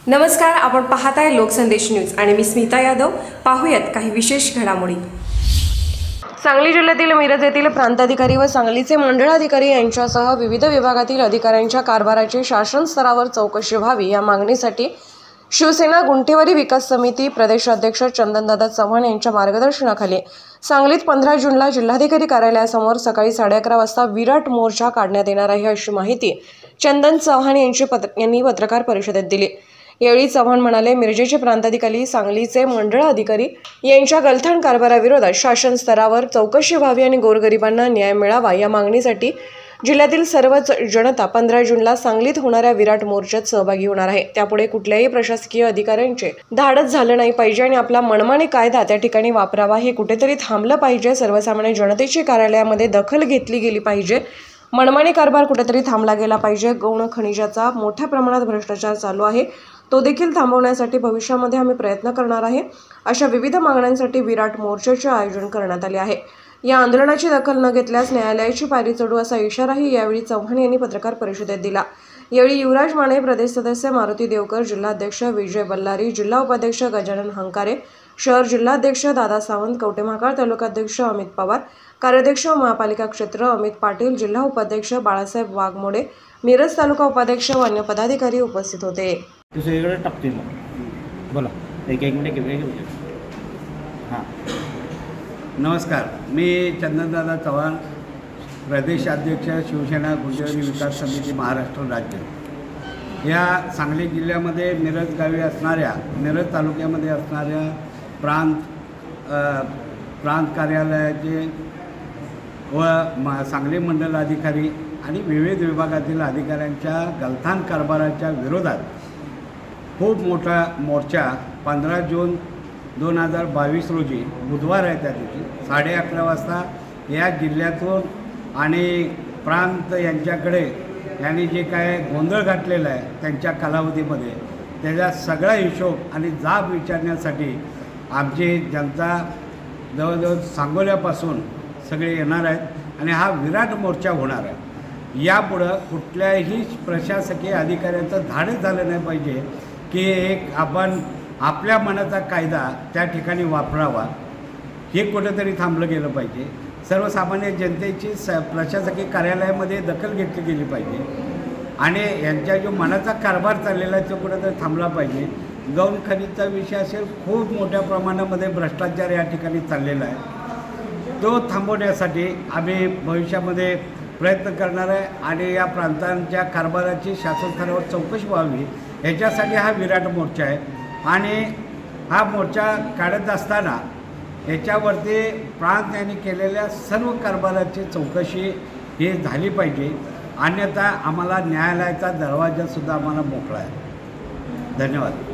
नमस्कार, आपण पाहताय लोकसंदेश न्यूज आणि मी स्मिता यादव. पाहूयात काही विशेष घडामोडी. सांगली जिल्ह्यातील मिरज येथील प्रांताधिकारी व सांगलीचे मंडळाधिकारी यांच्यासह विविध विभागातील अधिकाऱ्यांच्या कारभाराची शासन स्तरावर चौकशी व्हावी या मागणीसाठी शिवसेना गुंठेवारी विकास समिती प्रदेशाध्यक्ष चंदनदादा चव्हाण यांच्या मार्गदर्शनाखाली सांगलीत 15 जूनला जिल्हाधिकारी कार्यालयासमोर सकाळी 11:30 वाजता विराट मोर्चा काढण्यात येणार आहे, अशी माहिती चंदन चव्हाण यांनी पत्रकार परिषदेत दिली. यावेळी चव्हाण म्हणाले, मिरजेचे प्रांताधिकारी, सांगलीचे मंडळ अधिकारी यांच्या गलथान कारभाराविरोधात शासन स्तरावर चौकशी व्हावी आणि गोरगरिबांना न्याय मिळावा या मागणीसाठी जिल्ह्यातील सर्वच जनता 15 जूनला सांगलीत होणाऱ्या विराट मोर्चात सहभागी होणार आहे. त्यापुढे कुठल्याही प्रशासकीय अधिकाऱ्यांचे धाडस झालं नाही पाहिजे आणि आपला मनमानी कायदा त्या ठिकाणी वापरावा हे कुठेतरी थांबलं पाहिजे. सर्वसामान्य जनतेची कार्यालयामध्ये दखल घेतली गेली पाहिजे. मनमानी कारभार कुठेतरी थांबला गेला पाहिजे. गौण खनिजाचा मोठ्या प्रमाणात भ्रष्टाचार चालू आहे, तो देखील थांबवण्यासाठी भविष्यामध्ये आम्ही प्रयत्न करणार आहे. अशा विविध मागण्यांसाठी विराट मोर्चाचे आयोजन करण्यात आले आहे. या आंदोलनाची दखल न घेतल्यास न्यायालयाची पायरी चढू असा इशाराही यावेळी चव्हाण यांनी पत्रकार परिषदेत दिला. यावेळी युवराज माने, प्रदेश सदस्य मारुती देवकर, जिल्हाध्यक्ष विजय बल्लारी, जिल्हा उपाध्यक्ष गजानन हंकारे, शहर जिल्हाध्यक्ष दादा सावंत, कवठे महांकाळ तालुकाध्यक्ष अमित पवार, कार्याध्यक्ष महापालिका क्षेत्र अमित पाटील, जिल्हा उपाध्यक्ष बाळासाहेब वाघमोडे, मिरज तालुका उपाध्यक्ष व अन्य पदाधिकारी उपस्थित होते. दुसरीकडे टाकते मग बोला. एक मिनिट. हां, नमस्कार, मी चंदनदादा चव्हाण, प्रदेशाध्यक्ष शिवसेना गुंठेवारी विकास समिती महाराष्ट्र राज्य. या सांगली जिल्ह्यामध्ये मिरज गावी असणाऱ्या, मिरज तालुक्यामध्ये असणाऱ्या प्रांत कार्यालयाचे व सांगली मंडल अधिकारी आणि विविध विभागातील अधिकाऱ्यांच्या गलथान कारभाराच्या विरोधात खूप मोठा मोर्चा 15 जून 2022 रोजी बुधवार आहे, त्या दिवशी 11:30 वाजता या जिल्ह्यातून आणि प्रांत यांच्याकडे यांनी जे काय गोंधळ घातलेला आहे त्यांच्या कालावधीमध्ये त्याचा सगळा हिशोब आणि जाब विचारण्यासाठी आमची जनता जवळजवळ सांगोल्यापासून सगळे येणार आहेत आणि हा विराट मोर्चा होणार आहे. यापुढं कुठल्याही प्रशासकीय अधिकाऱ्यांचं धाडस झालं नाही पाहिजे की एक आपण आपल्या मनाचा कायदा त्या ठिकाणी वापरावा, हे कुठेतरी थांबलं गेलं पाहिजे. सर्वसामान्य जनतेची प्रशासकीय कार्यालयामध्ये दखल घेतली गेली पाहिजे आणि यांच्या जो मनाचा कारभार चाललेला आहे तो कुठेतरी थांबला पाहिजे. गौण खनिजचा विषय असेल, खूप मोठ्या प्रमाणामध्ये भ्रष्टाचार या ठिकाणी चाललेला आहे, तो थांबवण्यासाठी आम्ही भविष्यामध्ये प्रयत्न करणार आहे आणि या प्रांतांच्या कारभाराची शासन स्तरावर चौकशी व्हावी ह्याच्यासाठी हा विराट मोर्चा आहे. आणि हा मोर्चा काढत असताना याच्यावरती प्रांत यांनी केलेल्या सर्व कारभाराची चौकशी ही झाली पाहिजे, अन्यथा आम्हाला न्यायालयाचा दरवाजासुद्धा आम्हाला मोकळा आहे. धन्यवाद.